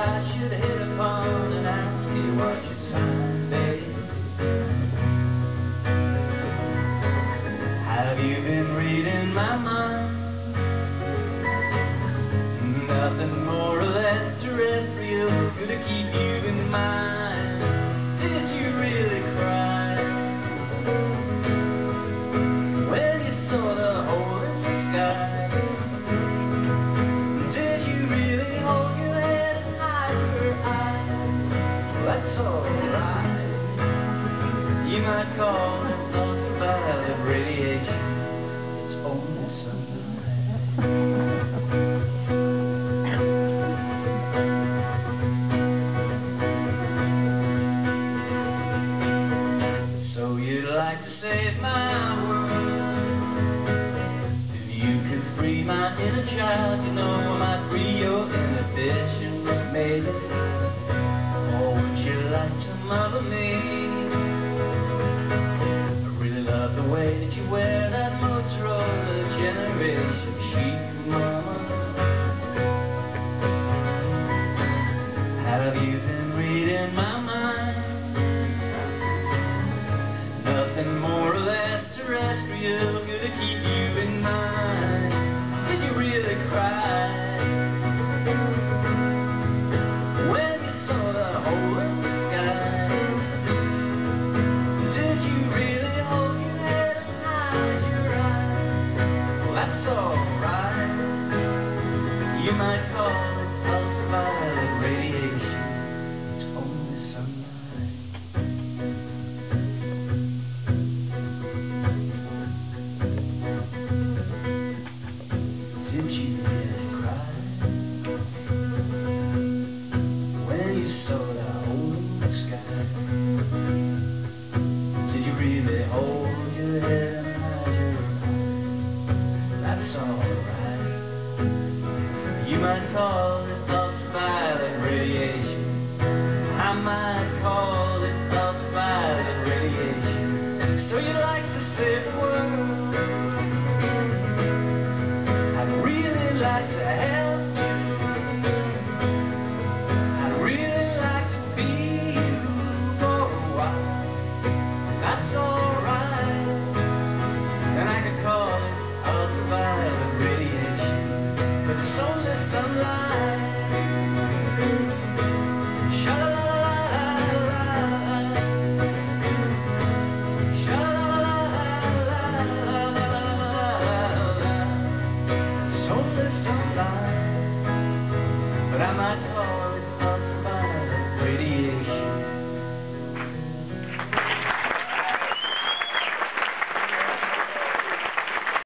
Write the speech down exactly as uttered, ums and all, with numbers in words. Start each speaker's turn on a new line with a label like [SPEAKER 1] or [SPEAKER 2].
[SPEAKER 1] I should hit upon and ask you what you find, babe. Have you been reading my mind? Nothing more or less terrestrial could keep you in mind. Did you really cry when you saw the hole in the sky? Did you really hold your head and hide your eyes? Well, that's alright. You might call it ultraviolet radiation. It's only sunlight. Like to save my world. If you could free my inner child, you know I might free your inhibitions, maybe. Or would you like to mother me? I really love the way that you wear that Motorola generation chic, mama. Have you been reading my mind? Nothing more or less terrestrial could keep you in mind. Did you really cry when you saw the hole in the sky? Did you really hold your head and hide your eyes? Well, that's alright. You might call it ultraviolet radiation. It's only sunlight. Did you really cry when you saw the hole in the sky? Did you really hold your head and hide your eyes? That's alright. You might call it ultraviolet radiation. I might call it ultraviolet radiation. So you'd like to save the world. I'd really like to help you. I'd really like to be you for a while. That's alright. Then I could call it ultraviolet radiation. But it's only sunlight. Sha-la-la-la-la-la. Sha-la-la-la-la-la-la. It's only sunlight. But I might call